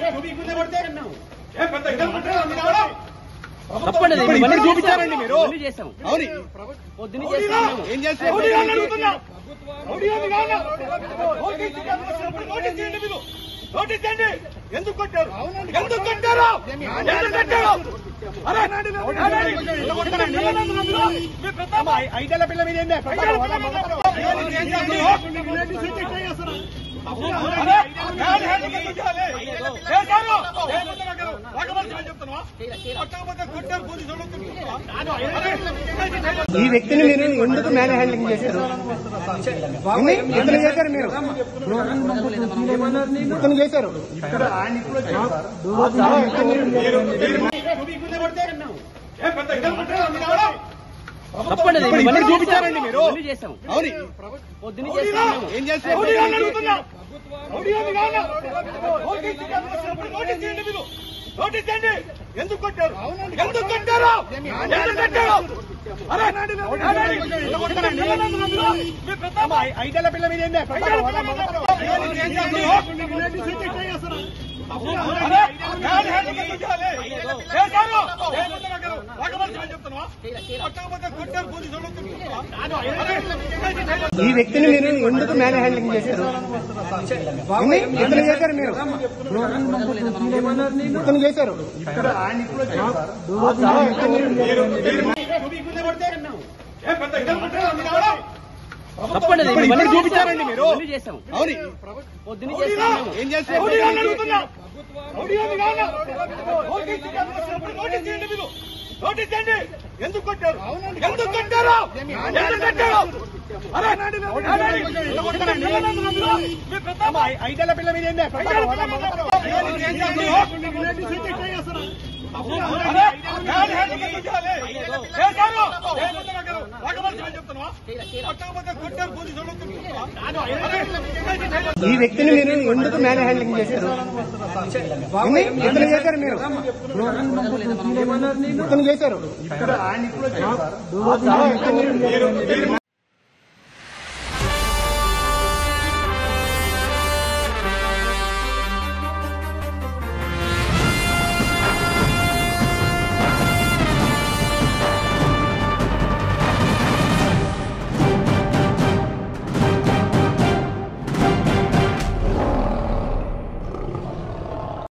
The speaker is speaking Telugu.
తప్పండి చూపించారండి మీరు. అవును పొద్దున ఏం చేస్తారు? నోటీస్ చేయండి. ఎందుకు కొట్టారు? ఎందుకు కొట్టారు? ఎందుకు కొట్టారు? ఐదేళ్ల పిల్ల మీద ఈ వ్యక్తిని మీరు ఎందుకు మ్యాన్ హ్యాండ్లింగ్ చేశారు? ఇతను చేశారు మీరు ఇతను చేశారు తప్పండి చూపించారండి మీరు. అవును పొద్దున ఏం చేస్తారు? నోటీస్ చేయండి. ఎందుకు కొట్టారు? ఎందుకు కొట్టారు? ఎందుకు కొట్టారు? ఐదేళ్ల పిల్ల మీద ఈ వ్యక్తిని మీరు ఎందుకు మ్యాన్ హ్యాండ్లింగ్ చేశారు? ఇతను చేశారు మీరు ఇతను చేశారు తప్పండి చూపించారండి మీరు. అవును పొద్దున ఏం చేస్తారు? నోటీస్ చేయండి. ఎందుకు కొట్టారు? ఎందుకు కొట్టారు? ఎందుకు కొట్టారు? ఐదేళ్ల పిల్ల మీద ఈ వ్యక్తిని మీరు ఎందుకు మ్యాన్ హ్యాండ్లింగ్ చేశారు? ఇతను చేశారు మీరు ఇతను చేశారు